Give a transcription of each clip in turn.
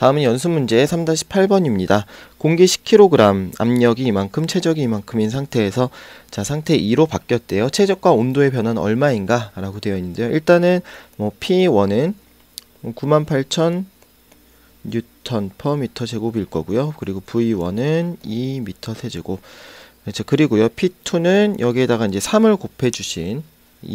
다음은 연습 문제 3-8번입니다. 공기 10kg, 압력이 이만큼, 최적이 이만큼인 상태에서 자, 상태 2로 바뀌었대요. 최적과 온도의 변화는 얼마인가? 라고 되어 있는데요. 일단은 P1은 98,000 뉴턴 per 미터 제곱일 거고요. 그리고 V1은 2m 세제곱. 그렇죠. 그리고요. P2는 여기에다가 이제 3을 곱해 주신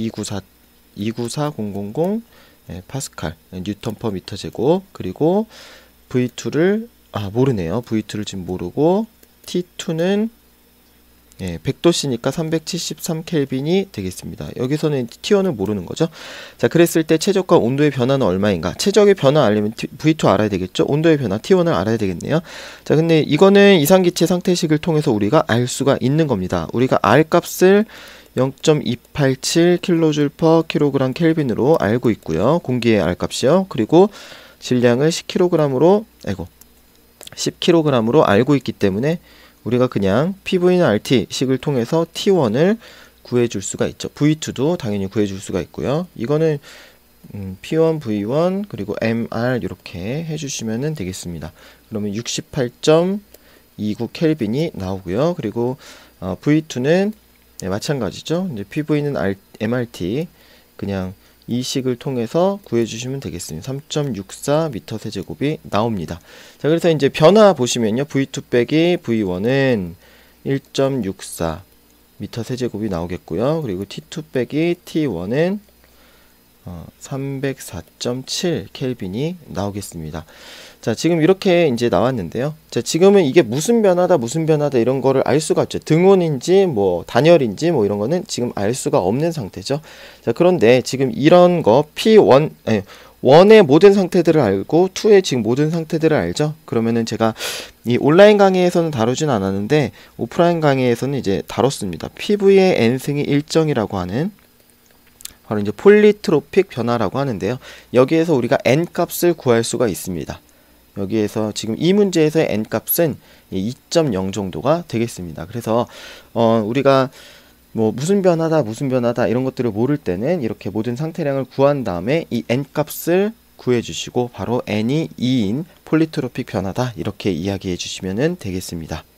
294,000 파스칼 뉴턴 per 미터 제곱. 그리고 V2를 모르네요. V2를 지금 모르고 T2는 100도씨니까 373켈빈이 되겠습니다. 여기서는 T1을 모르는 거죠. 자, 그랬을 때 최적과 온도의 변화는 얼마인가? 최적의 변화 알려면 V2 알아야 되겠죠? 온도의 변화 T1을 알아야 되겠네요. 자, 근데 이거는 이상기체 상태식을 통해서 우리가 알 수가 있는 겁니다. 우리가 R 값을 0.287 kJ per kg 켈빈으로 알고 있고요. 공기의 R 값이요. 그리고 질량을 10kg으로 10kg으로 알고 있기 때문에 우리가 그냥 PV는 RT 식을 통해서 T1을 구해줄 수가 있죠. V2도 당연히 구해줄 수가 있고요. 이거는 P1, V1 그리고 MR 이렇게 해주시면 되겠습니다. 그러면 68.29 켈빈이 나오고요. 그리고 V2는 마찬가지죠. 이제 PV는 MRT 그냥 이 식을 통해서 구해주시면 되겠습니다. 3.64 미터 세제곱이 나옵니다. 자, 그래서 이제 변화 보시면요. V2 빼기 V1은 1.64 미터 세제곱이 나오겠고요. 그리고 T2 빼기 T1은 304.7 켈빈이 나오겠습니다. 자, 지금 이렇게 이제 나왔는데요. 자, 지금은 이게 무슨 변화다 이런 거를 알 수가 없죠. 등온인지 단열인지 이런 거는 지금 알 수가 없는 상태죠. 자, 그런데 지금 이런 거 P1 1의 모든 상태들을 알고 2의 지금 모든 상태들을 알죠. 그러면은 제가 이 온라인 강의에서는 다루진 않았는데 오프라인 강의에서는 이제 다뤘습니다. PV의 n승의 일정이라고 하는 바로 이제 폴리트로픽 변화라고 하는데요. 여기에서 우리가 n 값을 구할 수가 있습니다. 여기에서 지금 이 문제에서의 n 값은 2.0 정도가 되겠습니다. 그래서 우리가 무슨 변화다 이런 것들을 모를 때는 이렇게 모든 상태량을 구한 다음에 이 n 값을 구해 주시고 바로 n이 2인 폴리트로픽 변화다 이렇게 이야기해 주시면 되겠습니다.